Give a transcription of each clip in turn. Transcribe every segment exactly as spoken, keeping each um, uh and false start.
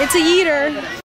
It's a yeeter.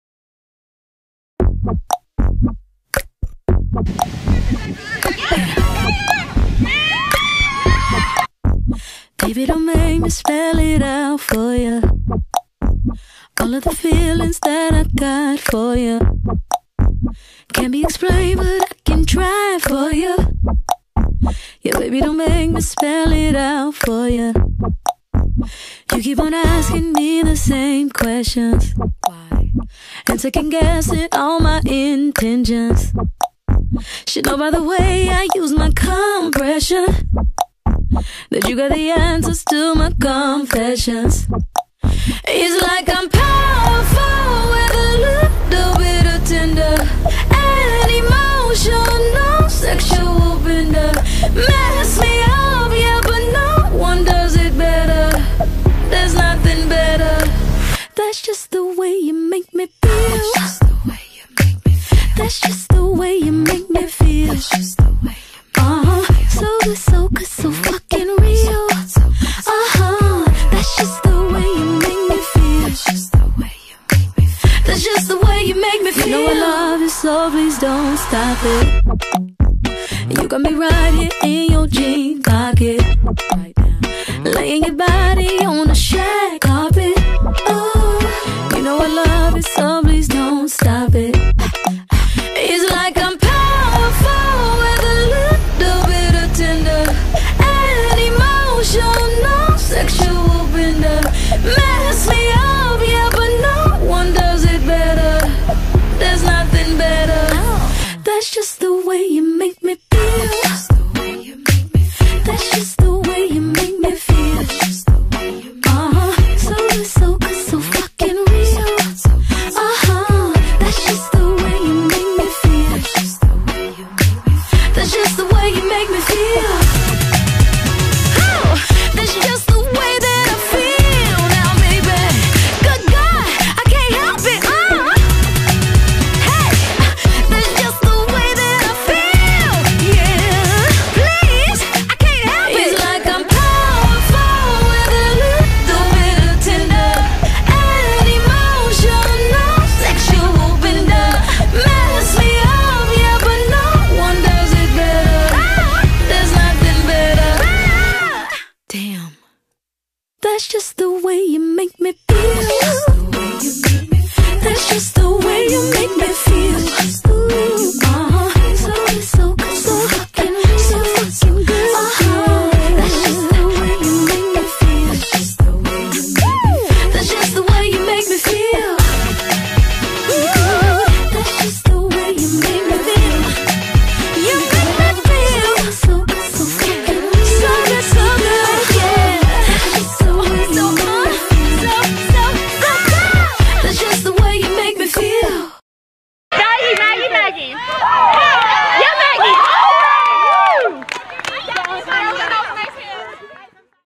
Baby, don't make me spell it out for you. All of the feelings that I got for you can't be explained, but I can try for you. Yeah, baby, don't make me spell it out for you. You keep on asking me the same questions, why? And second guessing all my intentions. Should know by the way I use my compression that you got the answers to my confessions. It's like I'm powerful with a little bit of tender and emotional, sexual bender. Mess me up, yeah, but no one does it better. There's nothing better. That's just the way you make me feel. That's just the way you make me feel. That's just the way you make me feel. That's just the way you make uh-huh. me feel. So good, so good, so fucking real. Uh-huh. That's just the way you make me feel. That's just the way you make me feel. That's just the way you make me feel. You know I love you, so please don't stop it. You got me right here in your jean pocket, right now, laying your body on the shag carpet. Oh, you know I love you so